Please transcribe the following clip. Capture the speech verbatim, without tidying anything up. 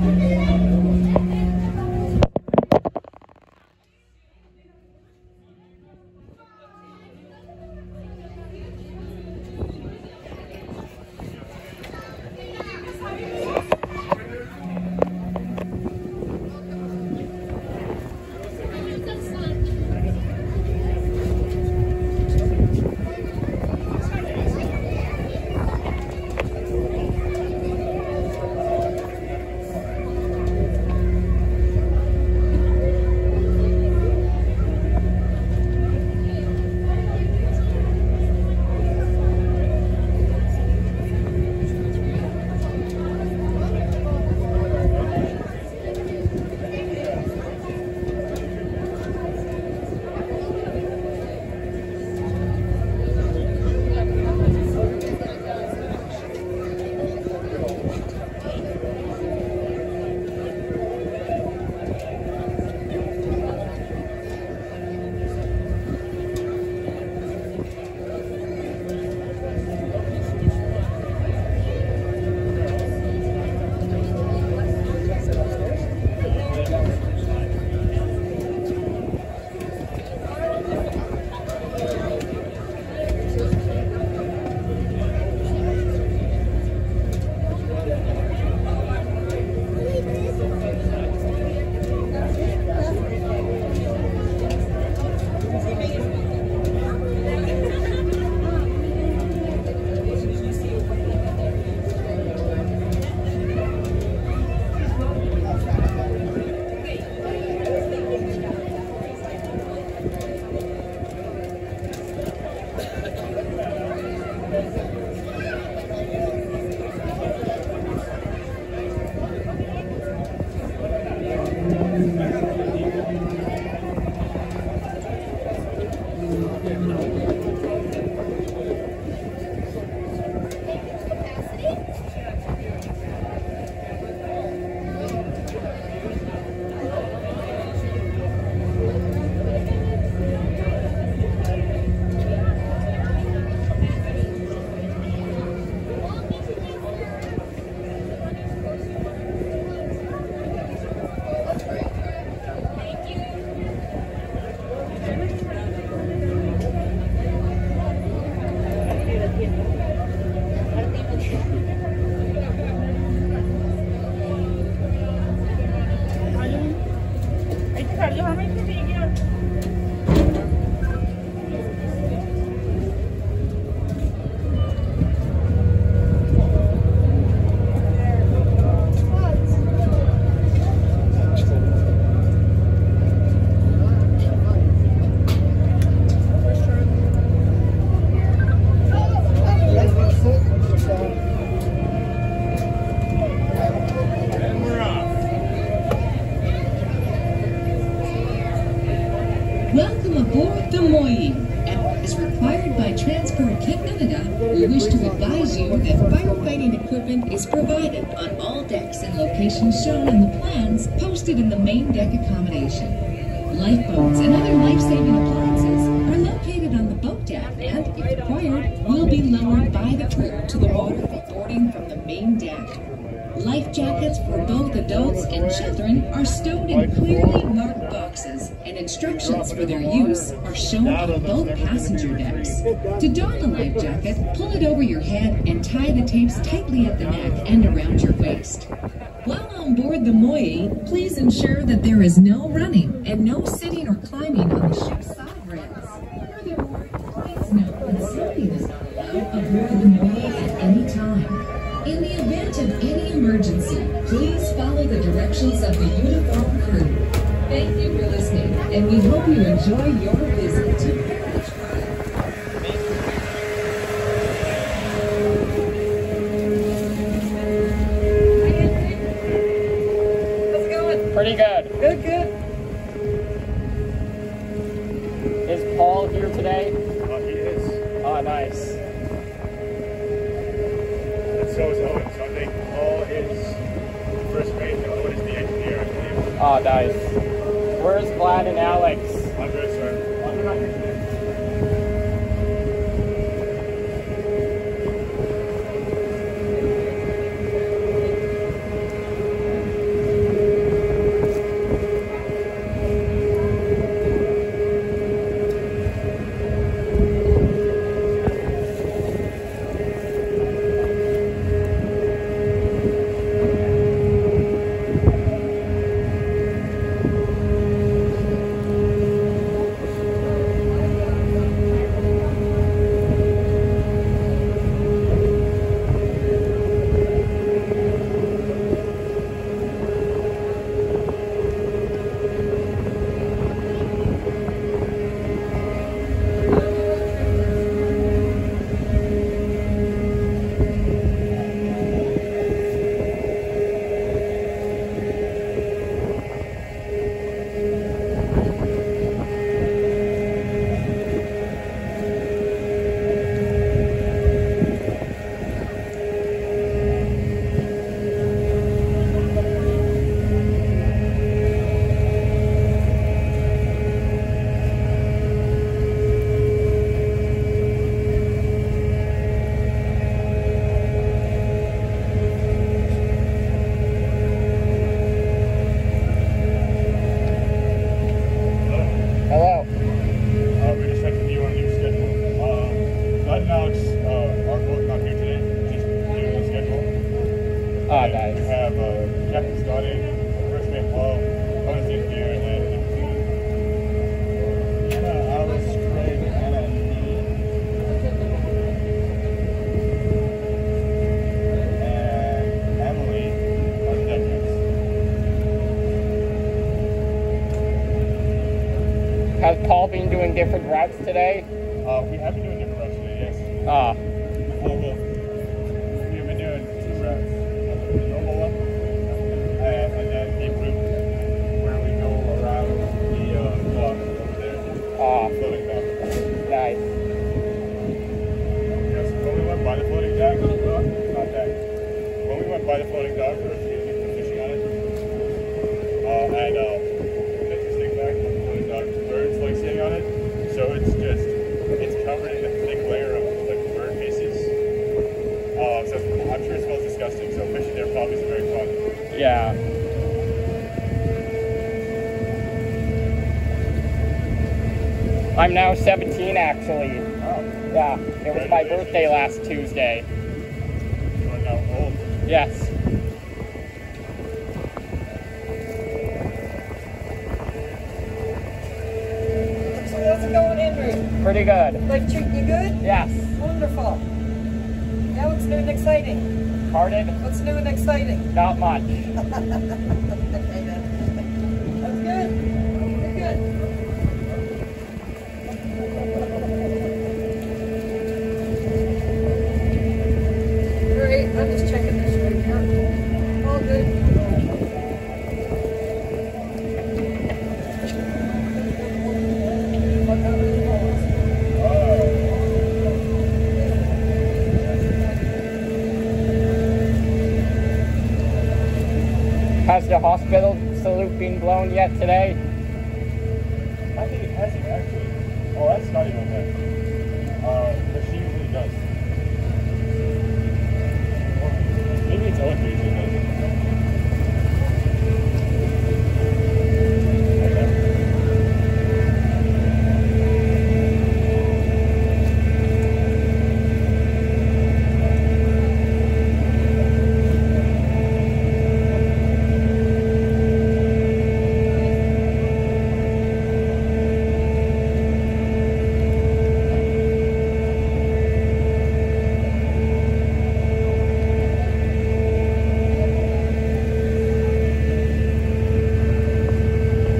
Welcome aboard the Moyie. As required by Transport Canada, we wish to advise you that firefighting equipment is provided on all decks and locations shown in the plans posted in the main deck accommodation. Lifeboats and other life-saving appliances are located on the boat deck and, if required, will be lowered by the crew to the water for boarding from the main deck. Life jackets for both adults and children are stowed in clearly marked boxes, and instructions for their use are shown on both passenger decks. To don a life jacket, pull it over your head and tie the tapes tightly at the neck and around your waist. While on board the Moyie, please ensure that there is no running and no sitting or climbing on the ship's side rails. Furthermore, please note that smoking is not allowed aboard the Moyie at any time. In the event of any emergency, please follow the directions of the uniformed crew. Thank you for listening, and we hope you enjoy your visit to Heritage Park. How's it going? Pretty good. Good, good. Is Paul here today? Oh, he is. Oh, nice. So is Owen. So I think Paul is the first mate and Owen is the engineer, I believe. Oh, nice. Where's Vlad and Alex? I'm good, sir. I'm not Has Paul been doing different routes today? Uh, we have been doing different routes today, yes. Ah, Well, well, we've been doing two routes. The normal one, and, and then the route where we go around the uh, block over there. ah, Floating dock. nice. Yes, when we went by the floating dock, uh, not that. When we went by the floating dock, there were a few people fishing on it. Uh, and uh, we got to stick back on the floating dock, birds like sitting on it. So it's just, it's covered in a thick layer of like bird faces. Uh, so I'm sure it smells disgusting. So fishing there probably isn't very fun. Yeah. I'm now seventeen, actually. Oh, Yeah, it was my birthday last Tuesday. you are now old. Yes. So how's it going, Henry? Pretty good. Life treating you good? Yes. Wonderful. Now what's new and exciting? Pardon? What's new and exciting? Not much. That's good. You're good. Great. I'm just checking this right here. All good. Has the hospital salute been blown yet today? I think it hasn't actually. Oh, that's not even bad. Uh, but she usually does. Maybe it's Owen who usually does.